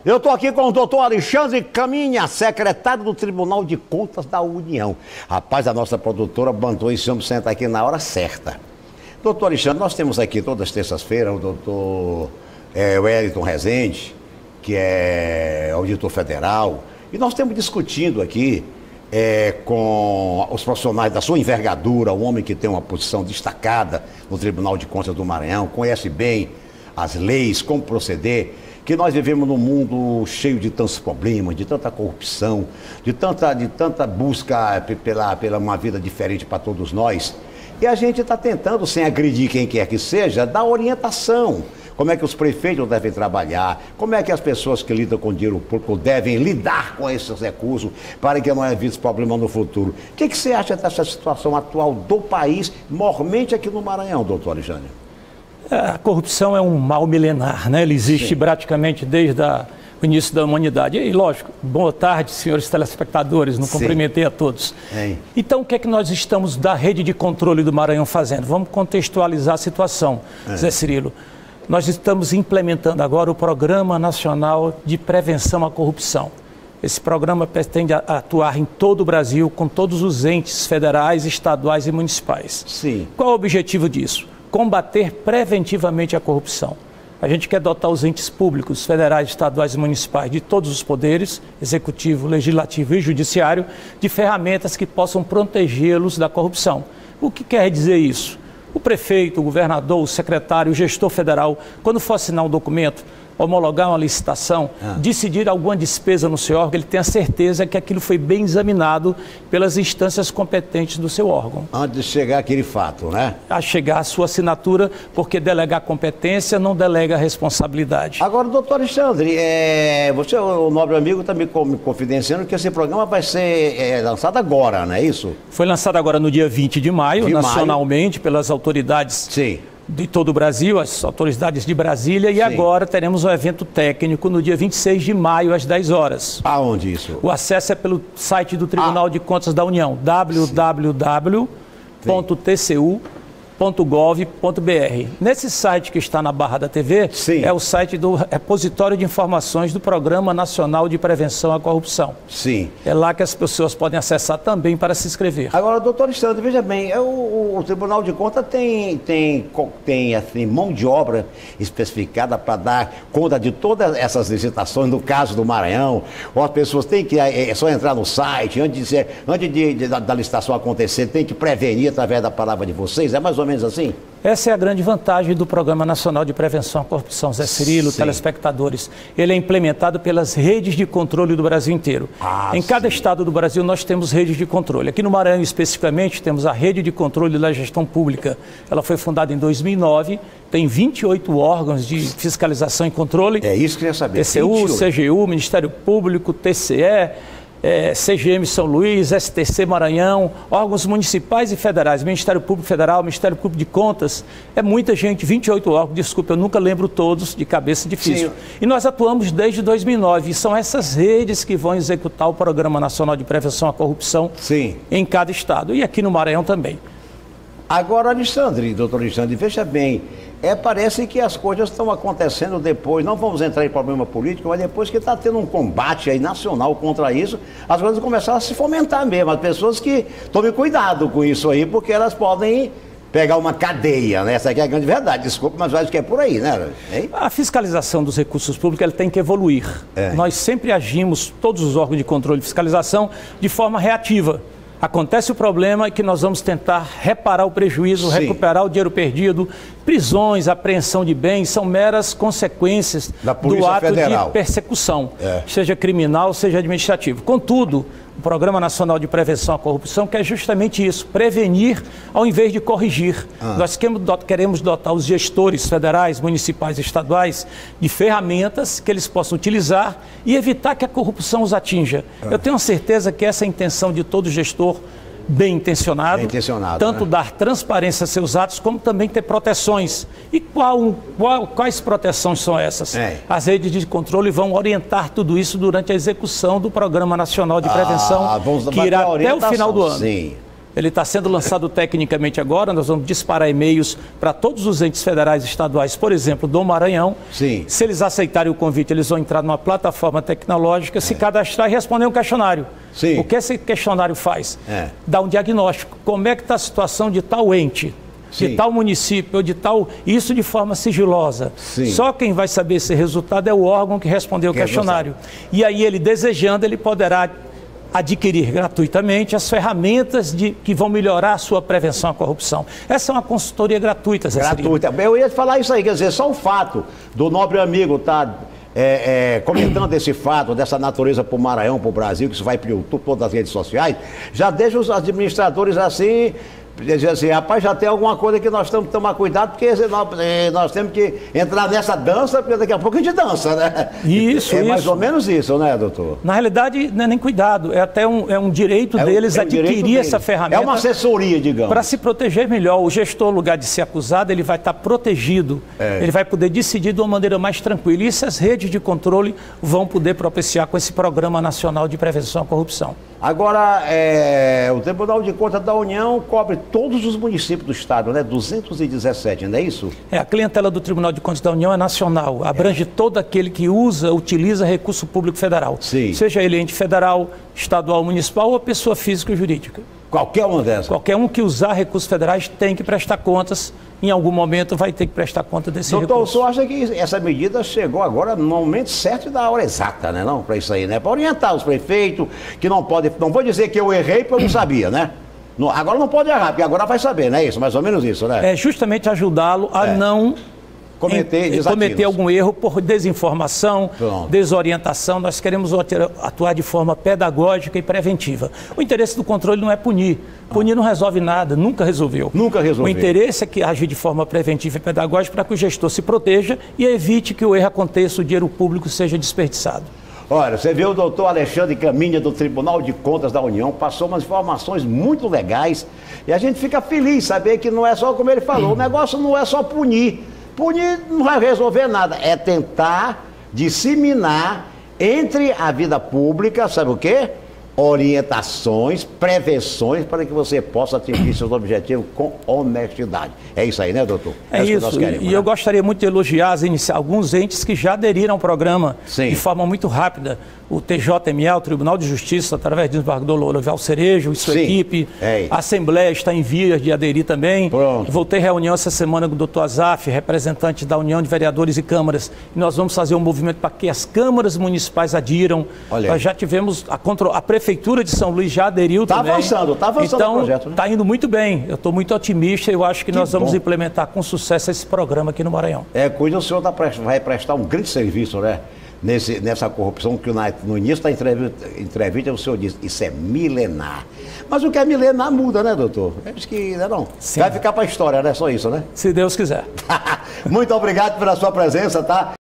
Eu estou aqui com o doutor Alexandre Caminha, secretário do Tribunal de Contas da União. Rapaz, a nossa produtora mandou esse homem sentar aqui na hora certa. Doutor Alexandre, nós temos aqui todas as terças-feiras o doutor Wellington Rezende, que é auditor federal, e nós estamos discutindo aqui com os profissionais da sua envergadura, o homem que tem uma posição destacada no Tribunal de Contas do Maranhão, conhece bem as leis, como proceder, que nós vivemos num mundo cheio de tantos problemas, de tanta corrupção, de tanta busca pela uma vida diferente para todos nós. E a gente está tentando, sem agredir quem quer que seja, dar orientação. Como é que os prefeitos devem trabalhar, como é que as pessoas que lidam com dinheiro público devem lidar com esses recursos para que não evite problema no futuro. O que você acha dessa situação atual do país, mormente aqui no Maranhão, doutor Alexandre? A corrupção é um mal milenar, né? Ele existe praticamente desde o início da humanidade. E, lógico, boa tarde, senhores telespectadores, não cumprimentei a todos. Então, o que é que nós estamos da rede de controle do Maranhão fazendo? Vamos contextualizar a situação, Zé Cirilo. Nós estamos implementando agora o Programa Nacional de Prevenção à Corrupção. Esse programa pretende atuar em todo o Brasil, com todos os entes federais, estaduais e municipais. Sim. Qual é o objetivo disso? Combater preventivamente a corrupção. A gente quer dotar os entes públicos, federais, estaduais e municipais, de todos os poderes, executivo, legislativo e judiciário, de ferramentas que possam protegê-los da corrupção. O que quer dizer isso? O prefeito, o governador, o secretário, o gestor federal, quando for assinar um documento, homologar uma licitação, decidir alguma despesa no seu órgão, ele tem a certeza que aquilo foi bem examinado pelas instâncias competentes do seu órgão. Antes de chegar aquele fato, né? A chegar a sua assinatura, porque delegar competência não delega responsabilidade. Agora, doutor Alexandre, você, o nobre amigo, está me confidenciando que esse programa vai ser lançado agora, não é isso? Foi lançado agora no dia 20 de maio, nacionalmente, pelas autoridades de todo o Brasil, as autoridades de Brasília, e agora teremos um evento técnico no dia 26 de maio, às 10 horas. Aonde isso? O acesso é pelo site do Tribunal de Contas da União, www.tcu.gov.br. Nesse site que está na barra da TV, é o site do repositório de informações do Programa Nacional de Prevenção à Corrupção. Sim. É lá que as pessoas podem acessar também para se inscrever. Agora, doutor Alexandre, veja bem, o Tribunal de Contas tem assim, mão de obra especificada para dar conta de todas essas licitações, no caso do Maranhão, ou as pessoas têm que só entrar no site, antes da licitação acontecer, tem que prevenir através da palavra de vocês, é mais ou menos assim? Essa é a grande vantagem do Programa Nacional de Prevenção à Corrupção, Zé Cirilo, telespectadores. Ele é implementado pelas redes de controle do Brasil inteiro. Em cada estado do Brasil nós temos redes de controle. Aqui no Maranhão, especificamente, temos a Rede de Controle da Gestão Pública. Ela foi fundada em 2009, tem 28 órgãos de fiscalização e controle. É isso que eu queria saber. TCU, CGU, Ministério Público, TCE... CGM São Luís, STC Maranhão, órgãos municipais e federais, Ministério Público Federal, Ministério Público de Contas, é muita gente, 28 órgãos, desculpa, eu nunca lembro todos, de cabeça difícil. E nós atuamos desde 2009, e são essas redes que vão executar o Programa Nacional de Prevenção à Corrupção em cada estado, e aqui no Maranhão também. Agora, Alexandre, doutor Alexandre, veja bem, parece que as coisas estão acontecendo depois, não vamos entrar em problema político, mas depois que está tendo um combate aí nacional contra isso, as coisas começaram a se fomentar mesmo. As pessoas que tomem cuidado com isso aí, porque elas podem pegar uma cadeia, né? Essa aqui é a grande verdade, desculpa, mas acho que é por aí, né? A fiscalização dos recursos públicos ela tem que evoluir. Nós sempre agimos, todos os órgãos de controle e fiscalização, de forma reativa. Acontece o problema e que nós vamos tentar reparar o prejuízo, recuperar o dinheiro perdido. Prisões, apreensão de bens são meras consequências do ato de persecução, seja criminal, seja administrativo. Contudo, o Programa Nacional de Prevenção à Corrupção quer justamente isso, prevenir ao invés de corrigir. Nós queremos dotar os gestores federais, municipais e estaduais de ferramentas que eles possam utilizar e evitar que a corrupção os atinja. Eu tenho certeza que essa é a intenção de todo gestor bem intencionado, tanto dar transparência a seus atos, como também ter proteções. E quais proteções são essas? As redes de controle vão orientar tudo isso durante a execução do Programa Nacional de Prevenção, que irá até o final do ano. Ele está sendo lançado tecnicamente agora, nós vamos disparar e-mails para todos os entes federais e estaduais, por exemplo, do Maranhão. Sim. Se eles aceitarem o convite, eles vão entrar numa plataforma tecnológica, se cadastrar e responder um questionário. Sim. O que esse questionário faz? Dá um diagnóstico. Como é que está a situação de tal ente, de tal município, ou de tal... Isso de forma sigilosa. Sim. Só quem vai saber esse resultado é o órgão que respondeu o questionário. E aí ele desejando, ele poderá adquirir gratuitamente as ferramentas que vão melhorar a sua prevenção à corrupção. Essa é uma consultoria gratuita, Zé Gratuita. Eu ia falar isso aí, quer dizer, só o fato do nobre amigo estar comentando esse fato, dessa natureza para o Maranhão, para o Brasil, que isso vai para o YouTube, todas as redes sociais, já deixa os administradores assim... Dizer assim, rapaz, já tem alguma coisa que nós temos que tomar cuidado, porque nós temos que entrar nessa dança, porque daqui a pouco a gente dança, né? Isso, mais ou menos isso, né, doutor? Na realidade, não é nem cuidado, é até um direito deles adquirir essa ferramenta. É uma assessoria, digamos. Para se proteger melhor. O gestor, no lugar de ser acusado, ele vai estar protegido, ele vai poder decidir de uma maneira mais tranquila. E isso as redes de controle vão poder propiciar com esse Programa Nacional de Prevenção à Corrupção. Agora, o Tribunal de Contas da União cobre todos os municípios do estado, né? 217, não é isso? A clientela do Tribunal de Contas da União é nacional, abrange todo aquele que utiliza recurso público federal. Sim. Seja ele ente federal, estadual, municipal ou pessoa física ou jurídica. Qualquer uma dessas? Qualquer um que usar recursos federais tem que prestar contas, em algum momento vai ter que prestar conta desse recurso. Doutor, o senhor acha que essa medida chegou agora no momento certo e da hora exata, né? Não, para isso aí, né? Para orientar os prefeitos, que não pode... Não vou dizer que eu errei porque eu não sabia, né? Agora não pode errar, porque agora vai saber, não é isso? Mais ou menos isso, né? É justamente ajudá-lo a não cometer algum erro por desinformação, desorientação. Nós queremos atuar de forma pedagógica e preventiva. O interesse do controle não é punir. Punir não resolve nada, nunca resolveu. Nunca resolveu. O interesse é que agir de forma preventiva e pedagógica para que o gestor se proteja e evite que o erro aconteça, o dinheiro público seja desperdiçado. Olha, você vê o doutor Alexandre Caminha do Tribunal de Contas da União, passou umas informações muito legais e a gente fica feliz saber que não é só como ele falou, o negócio não é só punir. Punir não vai resolver nada, é tentar disseminar entre a vida pública, sabe o quê? Orientações, prevenções para que você possa atingir seus objetivos com honestidade. É isso aí, né, doutor? É isso, que nós queremos, né? Eu gostaria muito de elogiar alguns entes que já aderiram ao programa de forma muito rápida. O TJMA, o Tribunal de Justiça, através do desembargador Lourival Cerejo e sua equipe. A Assembleia está em vias de aderir também. Voltei à reunião essa semana com o doutor Azaf, representante da União de Vereadores e Câmaras. E nós vamos fazer um movimento para que as câmaras municipais adiram. Nós já tivemos a Prefeitura de São Luís já aderiu também. Está avançando então, o projeto. Está indo muito bem. Eu estou muito otimista e eu acho que nós vamos implementar com sucesso esse programa aqui no Maranhão. Cuide, o senhor vai prestar um grande serviço, né? Nessa corrupção que no início da entrevista o senhor disse, isso é milenar. Mas o que é milenar muda, né, doutor? Acho que não. Vai ficar para a história, né? Só isso, né? Se Deus quiser. Muito obrigado pela sua presença, tá?